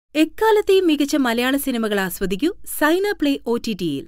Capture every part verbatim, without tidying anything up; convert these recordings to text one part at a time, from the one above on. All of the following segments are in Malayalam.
എക്കാലത്തെയും മികച്ച മലയാള സിനിമകൾ ആസ്വദിക്കൂ സൈന പ്ലേ ഒ ടി ടിയിൽ.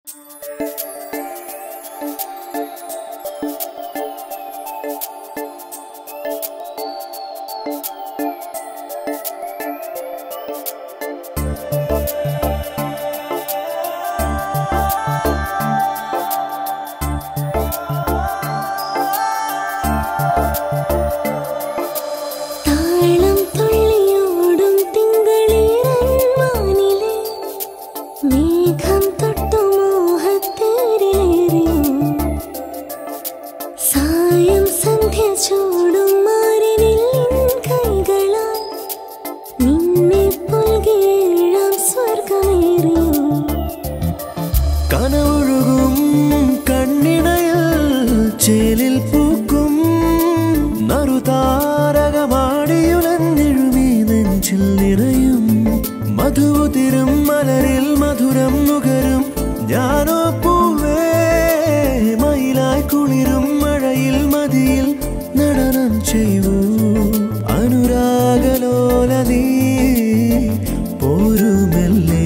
മധുതിരും മലരിൽ മധുരം നുകരും ഞാനോ പൂവേ മയിലായി കുളിരും മഴയിൽ മതിയിൽ നടനം ചെയ്യൂ അനുരാഗലോല നീ പോരുമെല്ലേ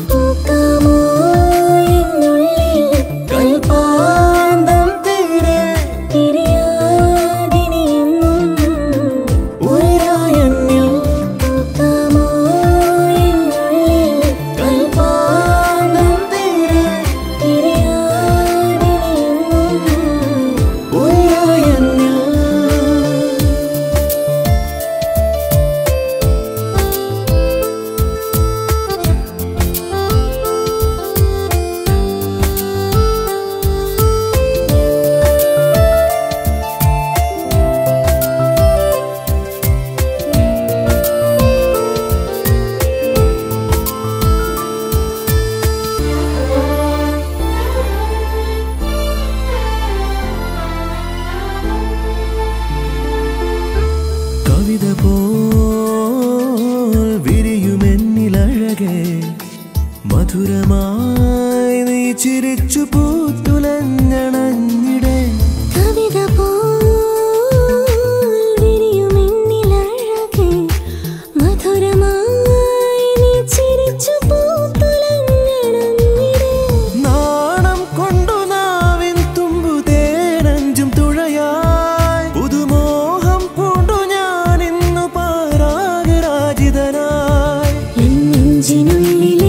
മധുരമായി നീ ചിരിച്ചു പൂത്തുലഞ്ഞണഞ്ഞിടേ കവിത പോരിയുമെന്നിലഴകെ മധുരമായി നീ ചിരിച്ചു പൂത്തുലഞ്ഞണഞ്ഞിടേ നാണം കൊണ്ടു നാവിൻ തുമ്പു തേനഞ്ചും തുഴയായി പുതുമോഹം പൂണ്ടു ഞാൻ ഇന്നു പാരാഗരാജിതനായി നെഞ്ചിനുള്ളിലെ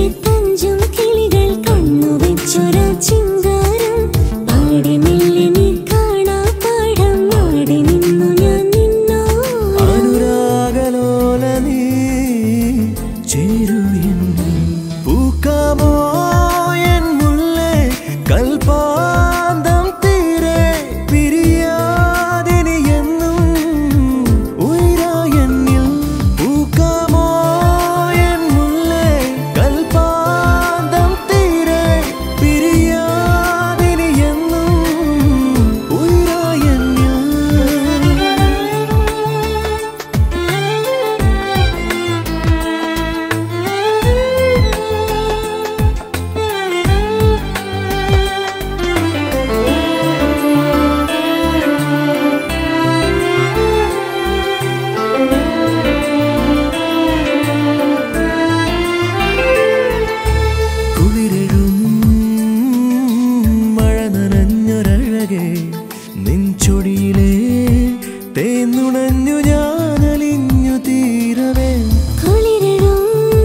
നിൻചൊടിയിലെ തേന്നുണഞ്ഞു ഞാനലിഞ്ഞു തീരവേ കുളിരും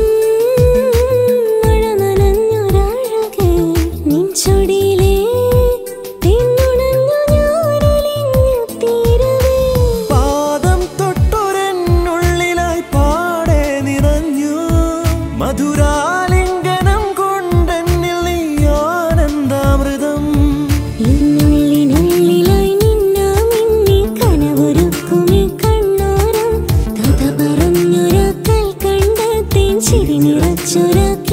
മഴ നനഞ്ഞൊരഴകെ നിൻചൊടിയിലെ തേന്നുണഞ്ഞു ഞാനലിഞ്ഞു തീരവേ പാദം തൊട്ടൊരെന്നുള്ളിലായി പാടെ നിറഞ്ഞു മധുരാലിംഗനം കൊണ്ടെന്നിൽ നീ ആനന്ദാമൃതം ചിരി നിറച്ചൊരു